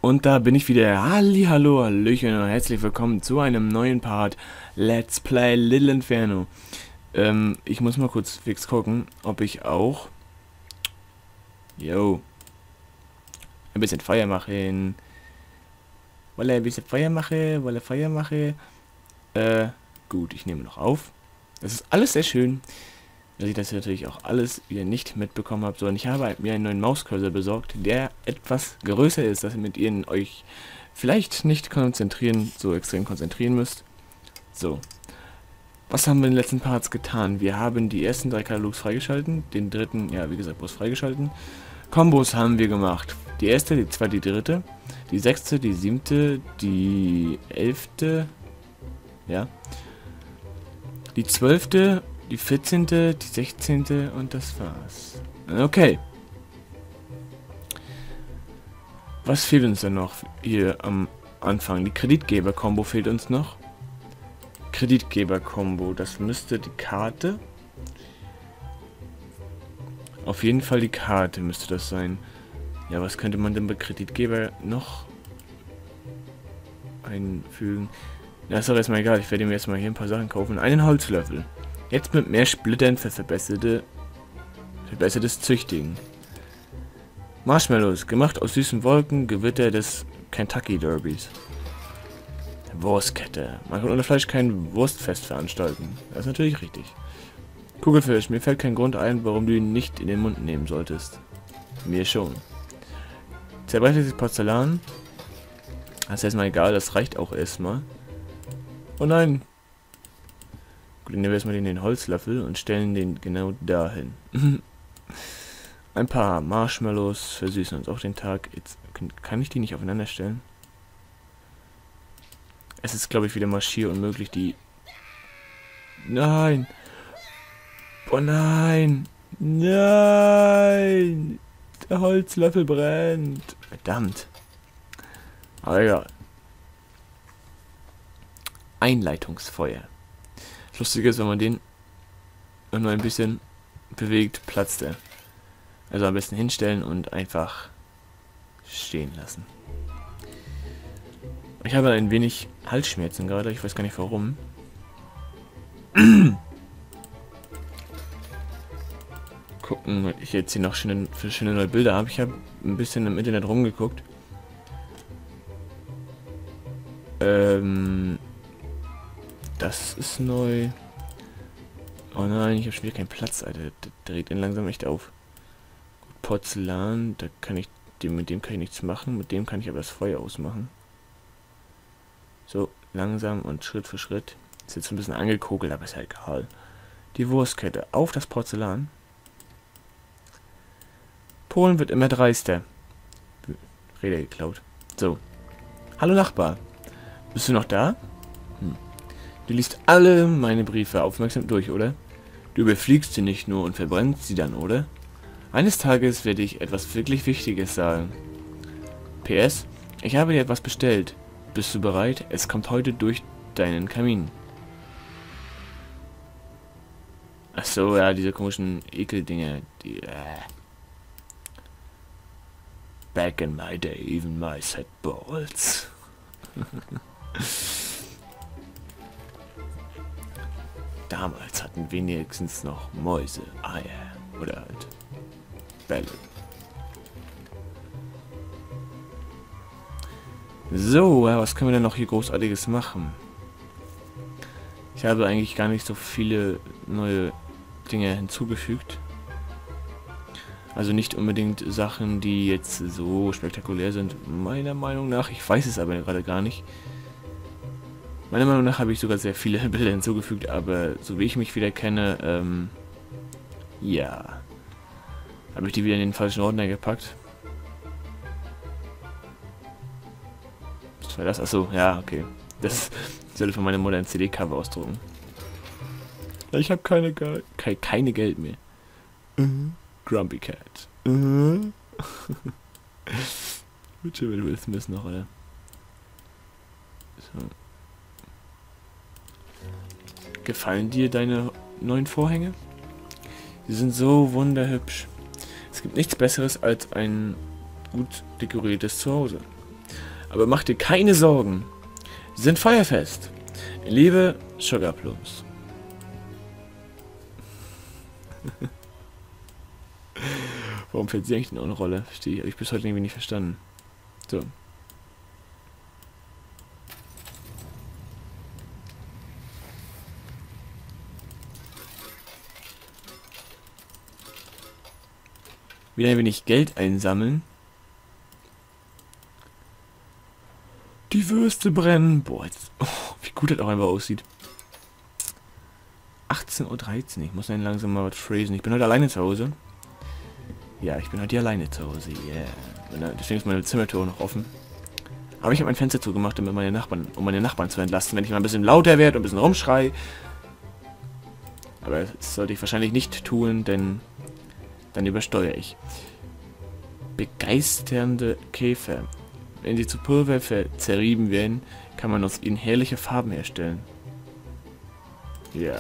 Und da bin ich wieder. Hallihallo, hallöchen und herzlich willkommen zu einem neuen Part Let's Play Little Inferno. Ich muss mal kurz fix gucken, ob ich auch ein bisschen Feuer machen. Wolle ein bisschen Feuer mache. Gut, ich nehme noch auf. Das ist alles sehr schön, dass ich das natürlich auch alles wieder nicht mitbekommen habe, sondern ich habe mir einen neuen Mauscursor besorgt, der etwas größer ist, dass ihr mit ihr euch vielleicht nicht so extrem konzentrieren müsst. So. Was haben wir in den letzten Parts getan? Wir haben die ersten 3 Katalogs freigeschalten, den dritten, ja, wie gesagt, bloß freigeschalten. Kombos haben wir gemacht. Die erste, die zweite, die dritte, die sechste, die siebte, die 11., ja, die 12., die 14., die 16. und das war's. Okay. Was fehlt uns denn noch hier am Anfang? Die Kreditgeber-Kombo fehlt uns noch. Kreditgeber-Kombo, das müsste die Karte. Auf jeden Fall die Karte müsste das sein. Ja, was könnte man denn bei Kreditgeber noch einfügen? Na, ist doch erstmal egal, ich werde mir erstmal hier ein paar Sachen kaufen. Einen Holzlöffel. Jetzt mit mehr Splittern für verbessertes Züchtigen. Marshmallows, gemacht aus süßen Wolken, Gewitter des Kentucky Derbys. Wurstkette. Man kann ohne Fleisch kein Wurstfest veranstalten. Das ist natürlich richtig. Kugelfisch, mir fällt kein Grund ein, warum du ihn nicht in den Mund nehmen solltest. Mir schon. Zerbrechliches Porzellan. Das ist erstmal egal, das reicht auch erstmal. Oh nein. Gut, dann nehmen wir erstmal den Holzlöffel und stellen den genau dahin. Ein paar Marshmallows versüßen uns auch den Tag. Jetzt kann ich die nicht aufeinander stellen. Es ist, glaube ich, wieder mal schier unmöglich, die... Nein! Oh nein! Nein! Der Holzlöffel brennt! Verdammt! Aber egal. Einleitungsfeuer. Das Lustige ist, wenn man den nur ein bisschen bewegt, platzt er. Also am besten hinstellen und einfach stehen lassen. Ich habe ein wenig Halsschmerzen gerade, ich weiß gar nicht warum. Gucken, was ich jetzt hier noch für schöne neue Bilder habe. Ich habe ein bisschen im Internet rumgeguckt. Das ist neu. Oh nein, ich habe schon wieder keinen Platz, Alter. Das dreht ihn langsam echt auf. Gut, Porzellan, da kann ich mit dem kann ich nichts machen. Mit dem kann ich aber das Feuer ausmachen. So, langsam und Schritt für Schritt. Ist jetzt ein bisschen angekokelt, aber ist ja egal. Die Wurstkette auf das Porzellan. Polen wird immer dreister. Rede geklaut. So. Hallo Nachbar. Bist du noch da? Du liest alle meine Briefe aufmerksam durch, oder? Du überfliegst sie nicht nur und verbrennst sie dann, oder? Eines Tages werde ich etwas wirklich Wichtiges sagen. PS, ich habe dir etwas bestellt. Bist du bereit? Es kommt heute durch deinen Kamin. Ach so, ja, diese komischen Ekeldinger, die... Back in my day, even mice had balls. Damals hatten wenigstens noch Mäuse Eier. Oder halt Bälle. So, was können wir denn noch hier Großartiges machen? Ich habe eigentlich gar nicht so viele neue Dinge hinzugefügt. Also nicht unbedingt Sachen, die jetzt so spektakulär sind, meiner Meinung nach. Ich weiß es aber gerade gar nicht. Meiner Meinung nach habe ich sogar sehr viele Bilder hinzugefügt, aber so wie ich mich wieder kenne, ja. Habe ich die wieder in den falschen Ordner gepackt. Was war das? Achso, ja, okay. Das sollte von meiner Mutter ein CD-Cover ausdrucken. Ich habe keine Geld mehr. Grumpy Cat. Mit Will Smith noch, oder? So. Gefallen dir deine neuen Vorhänge? Sie sind so wunderhübsch. Es gibt nichts Besseres als ein gut dekoriertes Zuhause. Aber mach dir keine Sorgen. Sie sind feuerfest. Liebe Sugar Plums. Warum fällt sie eigentlich noch eine Rolle? Verstehe ich. Habe ich bis heute irgendwie nicht verstanden. So. Wieder ein wenig Geld einsammeln. Die Würste brennen. Boah, jetzt, wie gut das auch einfach aussieht. 18:13 Uhr. Ich muss dann langsam mal was phrasen. Ich bin heute alleine zu Hause. Ja, ich bin heute hier alleine zu Hause. Yeah. Deswegen ist meine Zimmertür noch offen. Aber ich habe mein Fenster zugemacht, um meine Nachbarn zu entlasten, wenn ich mal ein bisschen lauter werde und ein bisschen rumschrei. Aber das sollte ich wahrscheinlich nicht tun, denn dann übersteuere ich. Begeisternde Käfer. Wenn sie zu Pulver zerrieben werden, kann man aus ihnen herrliche Farben herstellen. Ja.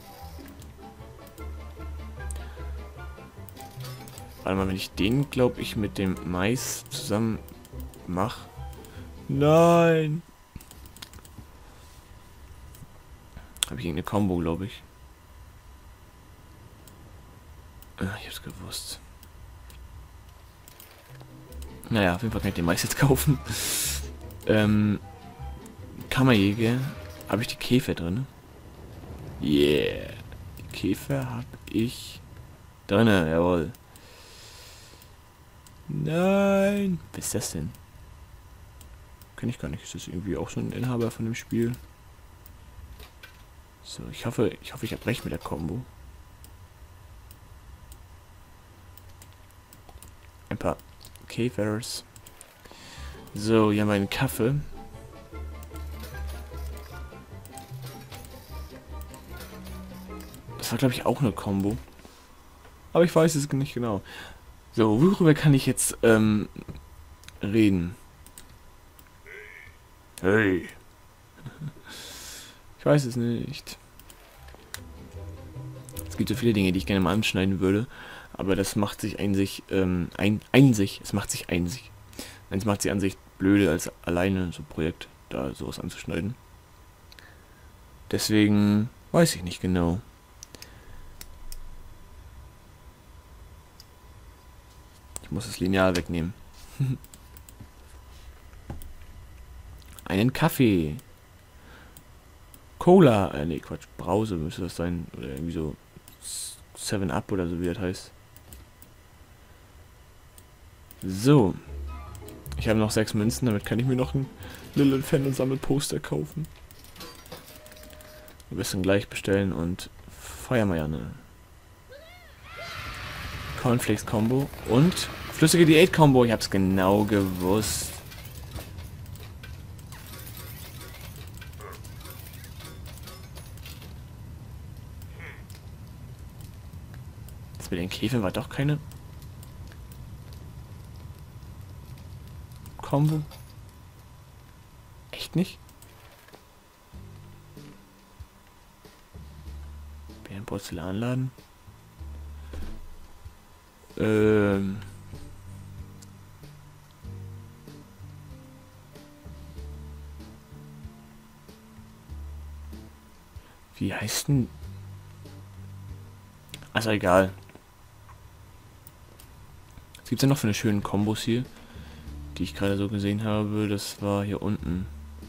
Warte mal, wenn ich den, glaube ich, mit dem Mais zusammen mache. Nein! Habe ich irgendeine Combo, glaube ich. Ich hab's gewusst. Naja, auf jeden Fall kann ich den Mais jetzt kaufen. Kammerjäger. Habe ich die Käfer drin? Yeah. Die Käfer habe ich drin, jawohl. Nein. Was ist das denn? Kenn ich gar nicht. Ist das irgendwie auch so ein Inhaber von dem Spiel? So, ich hoffe, ich habe recht mit der Combo. Ein paar Käfers. So, hier haben wir einen Kaffee. Das war, glaube ich, auch eine Combo. Aber ich weiß es nicht genau. So, worüber kann ich jetzt reden? Hey. Ich weiß es nicht. Es gibt so viele Dinge, die ich gerne mal anschneiden würde. Aber das macht sich es macht sich einsig. Es macht sich an sich blöde, als alleine so ein Projekt da sowas anzuschneiden. Deswegen weiß ich nicht genau. Ich muss das Lineal wegnehmen. Einen Kaffee. Cola. Nee, Quatsch. Brause müsste das sein. Oder irgendwie so 7-Up oder so, wie das heißt. So. Ich habe noch 6 Münzen. Damit kann ich mir noch ein Lilith Fan und Sammelposter kaufen. Wir müssen gleich bestellen und Feuermajane. Cornflakes Combo und flüssige Diät Combo. Ich hab's genau gewusst. Das mit den Käfern war doch keine Combo. Echt nicht? Bären Porzellanladen. Wie heißt denn? Also egal. Was gibt's denn noch für eine schönen Kombos hier, die ich gerade so gesehen habe? Das war hier unten.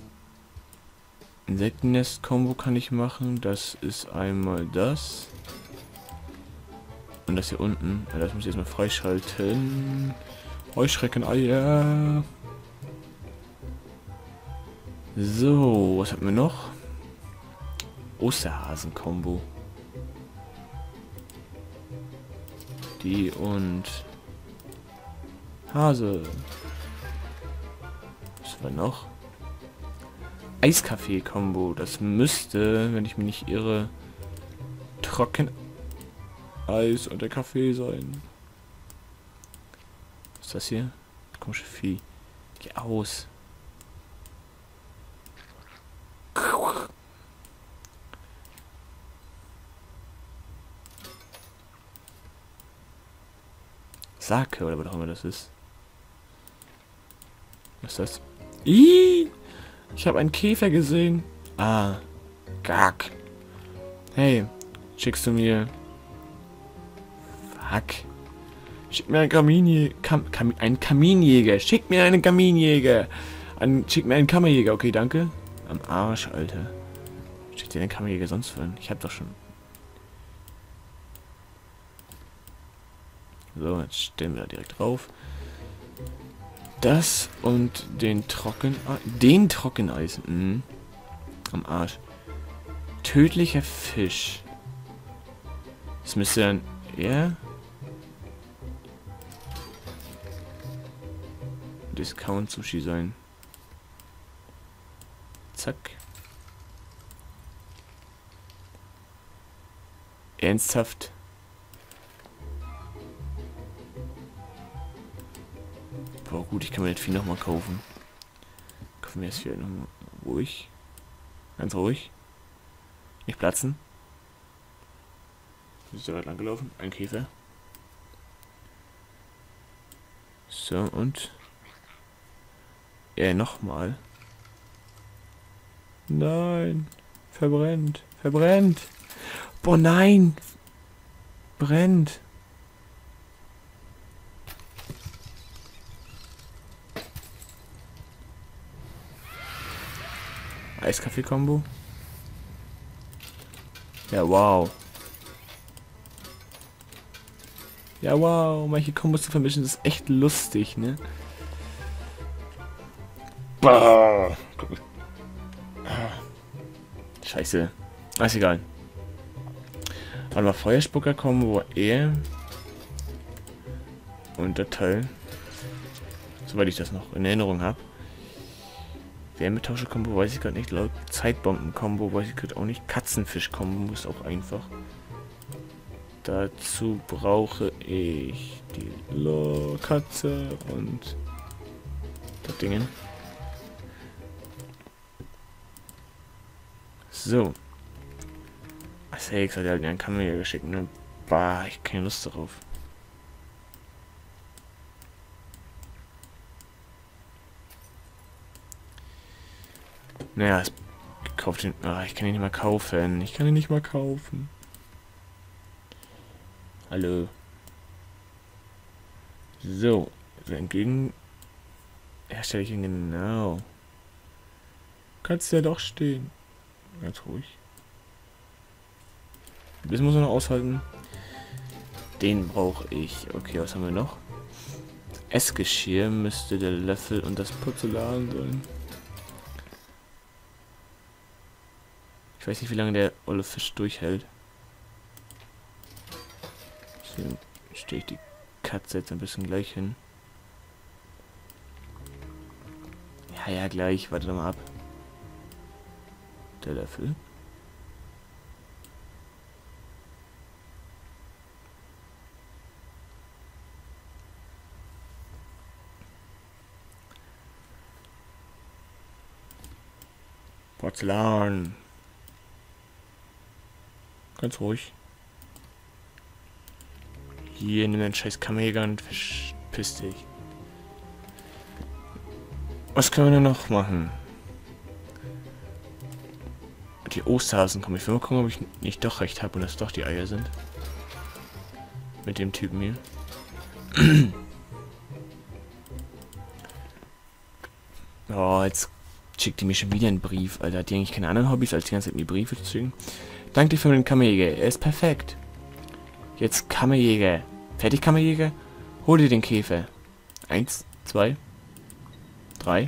Insektennest-Kombo kann ich machen. Das ist einmal das. Und das hier unten. Ja, das muss ich erstmal freischalten. Heuschreckeneier. So, was hatten wir noch? Osterhasen-Kombo. Die und Hase. Was war noch? Eiskaffee-Kombo. Das müsste, wenn ich mich nicht irre, Trockeneis und der Kaffee sein. Was ist das hier? Komische Vieh. Geh aus. Sake oder was auch immer das ist. Was ist das? Ih, ich habe einen Käfer gesehen. Ah, gack. Hey, schickst du mir... Fuck. Schick mir einen einen Kaminjäger. Schick mir einen Kaminjäger. Schick mir einen Kammerjäger. Okay, danke. Am Arsch, Alter. Schick dir den Kammerjäger sonst für einen. Ich hab doch schon... So, jetzt stellen wir da direkt drauf. Das und den Trockeneis. Mhm. Am Arsch. Tödlicher Fisch. Das müsste dann... Ja... Discount Sushi sein. Zack. Ernsthaft? Boah, gut, ich kann mir das Vieh nochmal kaufen. Kaufen wir das hier nochmal ruhig. Ganz ruhig. Nicht platzen. Ist da weit lang gelaufen? Ein Käfer. So, und... nochmal. Nein. Verbrennt. Verbrennt. Boah, nein. Brennt. Eiskaffee-Kombo. Ja, wow. Ja, wow. Manche Kombos zu vermischen ist echt lustig, ne? Bah. Scheiße. Ist egal. Warte mal, Feuerspucker-Kombo und der Teil. Soweit ich das noch in Erinnerung habe. Wärmetausche-Kombo weiß ich gerade nicht. Laut Zeitbomben-Kombo weiß ich gerade auch nicht. Katzenfisch-Kombo ist auch einfach. Dazu brauche ich die Katze und das Ding. So. Sex hat halt einen Kamera geschickt, ne? Bah, ich hab keine Lust darauf. Naja, es gekauft den. Ah, ich kann ihn nicht mal kaufen. Ich kann ihn nicht mal kaufen. Hallo. So, entgegen. Herstelle ich ihn genau. Kannst du ja doch stehen. Ganz ruhig. Das muss man noch aushalten. Den brauche ich. Okay, was haben wir noch? Essgeschirr müsste der Löffel und das Porzellan sein. Ich weiß nicht, wie lange der olle Fisch durchhält. Deswegen stehe ich die Katze jetzt ein bisschen gleich hin. Ja, gleich. Warte doch mal ab. Der Löffel. Porzellan. Ganz ruhig. Hier, nimm den scheiß Kamega und verpiss dich. Was können wir denn noch machen? Die Osterhasen kommen. Ich will mal gucken, ob ich nicht doch recht habe und das doch die Eier sind. Mit dem Typen hier. Oh, jetzt schickt die mir schon wieder einen Brief, Alter. Hat die eigentlich keine anderen Hobbys, als die ganze Zeit mir Briefe zu schicken? Danke dir für den Kammerjäger. Er ist perfekt. Jetzt Kammerjäger. Fertig, Kammerjäger? Hol dir den Käfer. 1, 2, 3.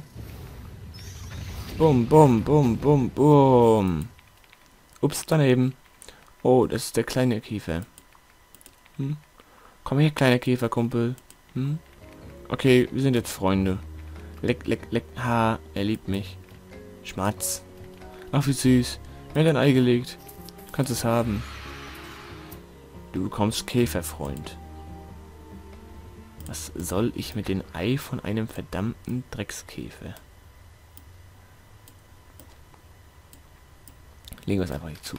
Bum, bum, bum, bum, bum. Ups, daneben. Oh, das ist der kleine Käfer. Hm? Komm her, kleiner Käferkumpel. Hm? Okay, wir sind jetzt Freunde. Leck, leck, leck. Ha, er liebt mich. Schmatz. Ach, wie süß. Mir hat ein Ei gelegt. Du kannst es haben. Du bekommst Käferfreund. Was soll ich mit dem Ei von einem verdammten Dreckskäfer? Legen wir es einfach nicht zu.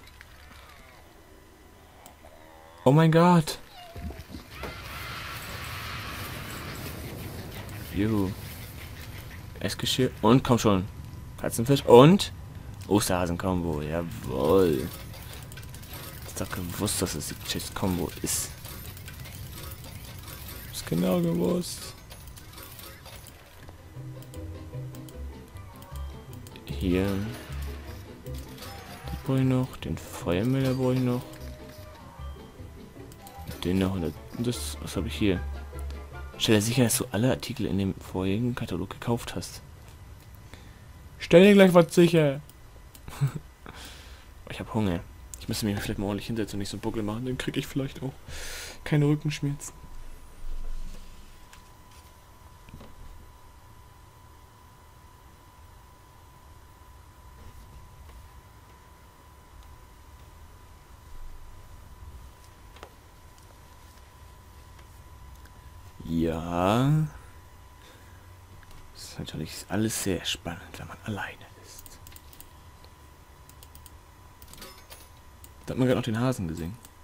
Oh mein Gott. Juhu. Essgeschirr und komm schon. Katzenfisch und Osterhasen-Kombo. Jawohl. Ich hab doch gewusst, dass es die Chest-Kombo ist. Ist genau gewusst. Hier. Das brauche ich noch. Den Feuermelder brauche ich noch. Den noch. Und das, was habe ich hier? Stell dir sicher, dass du alle Artikel in dem vorherigen Katalog gekauft hast. Stell dir gleich was sicher. Ich habe Hunger. Ich müsste mich vielleicht mal ordentlich hinsetzen und nicht so einen Buckel machen. Dann kriege ich vielleicht auch keine Rückenschmerzen. Ja. Das ist natürlich alles sehr spannend, wenn man alleine ist. Da hat man gerade noch den Hasen gesehen.